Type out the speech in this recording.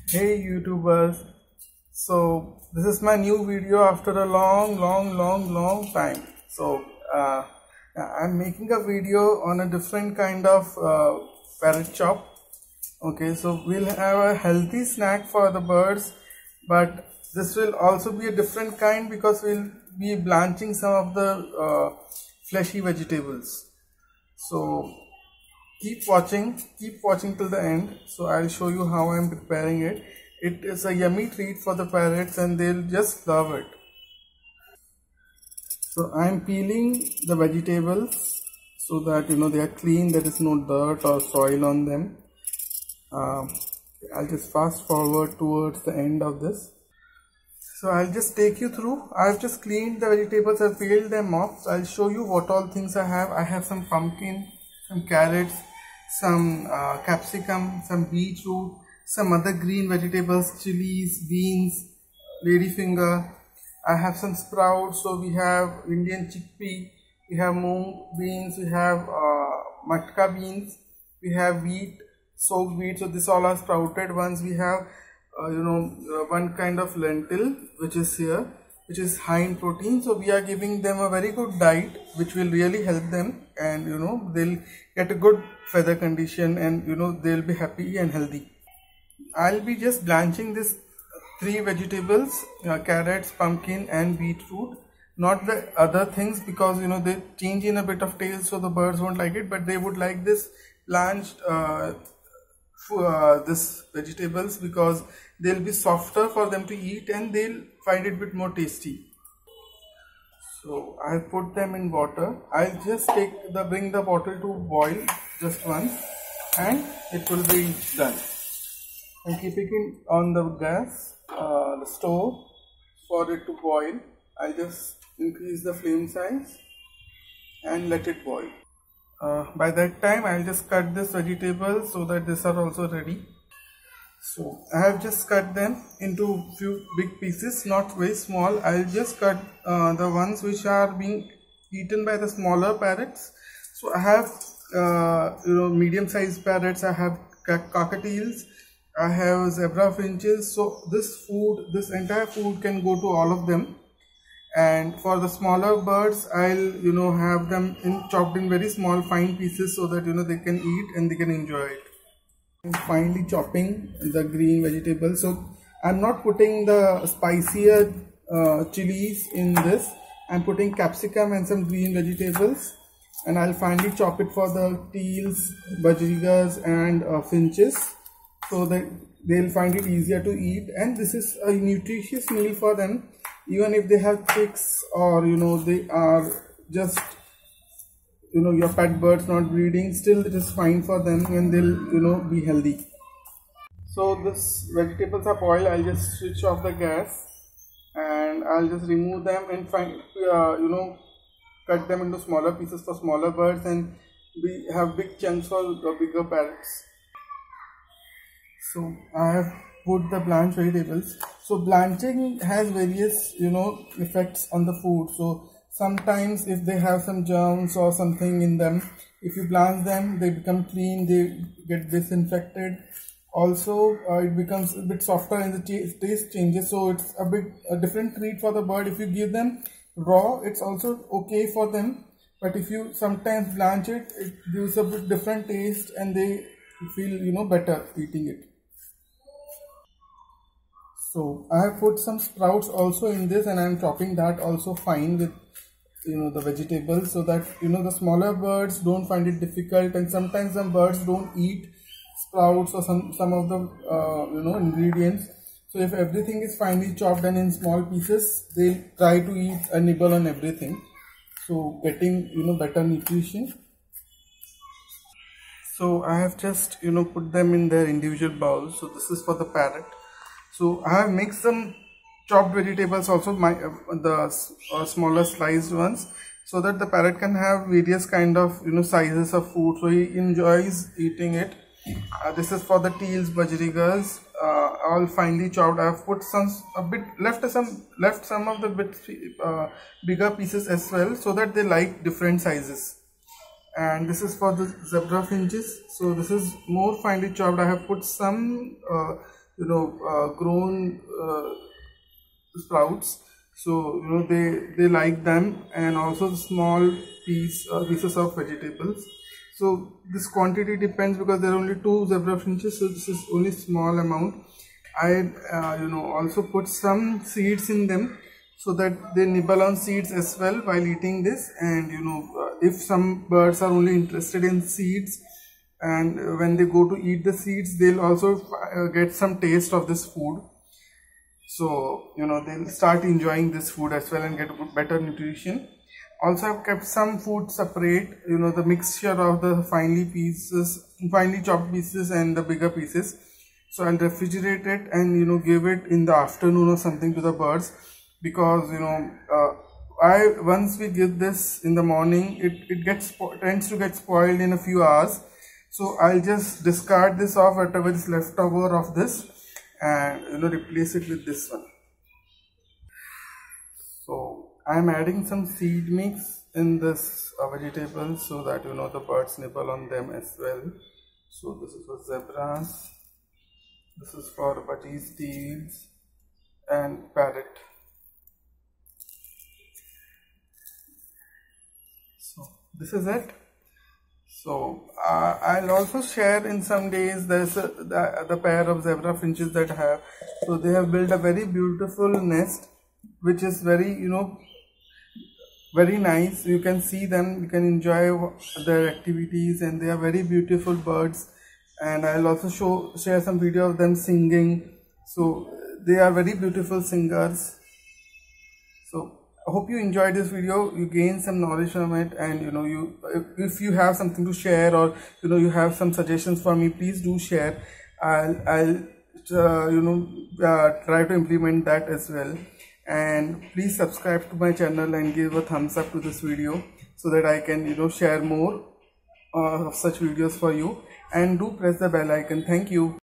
Hey YouTubers, so this is my new video after a long time. So I'm making a video on a different kind of parrot chop. Okay, so we'll have a healthy snack for the birds, but this will also be a different kind because we'll be blanching some of the fleshy vegetables. So keep watching till the end. So I'll show you how I'm preparing it. It is a yummy treat for the parrots and they'll just love it. So I'm peeling the vegetables so that they are clean, there is no dirt or soil on them. I'll just fast forward towards the end of this. So I'll just take you through. I've just cleaned the vegetables, I've peeled them off. So I'll show you what all things I have. I have some pumpkin, some carrots, some capsicum, some beetroot, some other green vegetables, chilies, beans, ladyfinger. I have some sprouts. So we have Indian chickpea, we have mung beans, we have matka beans, we have wheat, soaked wheat. So this all are sprouted ones. We have one kind of lentil which is here, which is high in protein. So we are giving them a very good diet which will really help them, and they'll get a good feather condition, and they'll be happy and healthy. I'll be just blanching this three vegetables, carrots, pumpkin and beetroot, not the other things, because they change in a bit of taste, so the birds won't like it, but they would like this blanched this vegetables because they'll be softer for them to eat and they'll find it a bit more tasty. So I put them in water. I'll just bring the water to boil just once and it will be done. I'm keeping it on the gas, the stove, for it to boil. I'll just increase the flame size and let it boil. By that time I'll just cut this vegetable so that these are also ready. So I have just cut them into few big pieces, not very small. I'll just cut the ones which are being eaten by the smaller parrots. So I have medium sized parrots, I have cockatiels, I have zebra finches. So this entire food can go to all of them. And for the smaller birds, I'll have them chopped in very small fine pieces so that they can eat and they can enjoy it. I'm finely chopping the green vegetables. So I'm not putting the spicier chilies in this. I'm putting capsicum and some green vegetables, and I'll finely chop it for the teals, budgerigas and finches, so that they'll find it easier to eat. And this is a nutritious meal for them. Even if they have chicks, or they are just your pet birds not breeding, still it is fine for them and they'll be healthy. So this vegetables are boiled. I'll just switch off the gas and I'll just remove them and cut them into smaller pieces for smaller birds, and we have big chunks for the bigger parrots. So I have put the blanched vegetables. So blanching has various effects on the food. So sometimes if they have some germs or something in them, if you blanch them, they become clean, they get disinfected. Also it becomes a bit softer and the taste changes, so it's a different treat for the bird. If you give them raw, it's also okay for them, but if you sometimes blanch it, it gives a bit different taste and they feel better eating it. So I have put some sprouts also in this, and I am chopping that also fine with the vegetables, so that the smaller birds don't find it difficult. And sometimes some birds don't eat sprouts or some of the ingredients. So if everything is finely chopped and in small pieces, they'll try to eat a nibble on everything, so getting better nutrition. So I have just put them in their individual bowls. So this is for the parrot. So I have mixed some chopped vegetables also, the smaller sliced ones, so that the parrot can have various kind of sizes of food, so he enjoys eating it. This is for the teals, budgerigas, all finely chopped. I have put left some of the bigger pieces as well, so that they like different sizes. And this is for the zebra finches. So this is more finely chopped. I have put some grown sprouts. So they like them, and also the small pieces of vegetables. So this quantity depends, because there are only 2 zebra finches, so this is only small amount. I also put some seeds in them, so that they nibble on seeds as well while eating this. And if some birds are only interested in seeds, and when they go to eat the seeds, they'll also get some taste of this food. So they'll start enjoying this food as well and get better nutrition. Also, I've kept some food separate, the mixture of the finely chopped pieces and the bigger pieces. So I'll refrigerate it and give it in the afternoon or something to the birds, because once we give this in the morning, it tends to get spoiled in a few hours. So I'll just discard this off, whatever is left over of this, and replace it with this one. So I'm adding some seed mix in this vegetable, so that the birds nibble on them as well. So this is for zebras, this is for budgies, teals, and parrot. So this is it. So I'll also share in some days the pair of zebra finches that I have. So they have built a very beautiful nest, which is very very nice. You can see them, you can enjoy their activities, and they are very beautiful birds. And I'll also share some video of them singing. So they are very beautiful singers. So I hope you enjoyed this video, you gained some knowledge from it, and if you have something to share, or you have some suggestions for me, please do share. I'll try to implement that as well. And please subscribe to my channel and give a thumbs up to this video, so that I can share more of such videos for you. And do press the bell icon. Thank you.